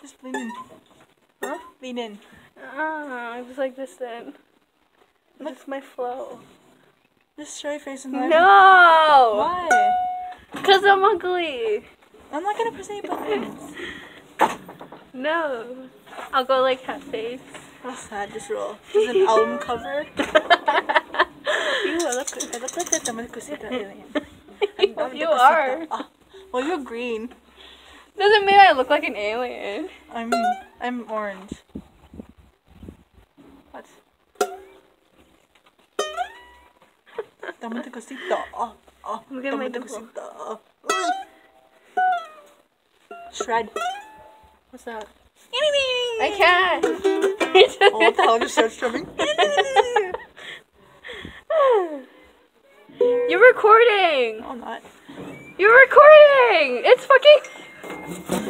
Just lean in. Huh? Lean in. Just like this then. That's my flow. Just show your face and No! Why? Because I'm ugly. I'm not gonna press any buttons. No. I'll go like half face. How sad this roll. This is an album cover. Ew, I look like that Tamalcosita alien. You are. Oh, well, you're green. Doesn't mean I look like an alien. I'm orange. What? Tamalcosita. Oh, Look at my dimple. Shred. What's that? I can't. Oh, what the hell? Just start strumming. You're recording. No, I'm not. You're recording. It's fucking.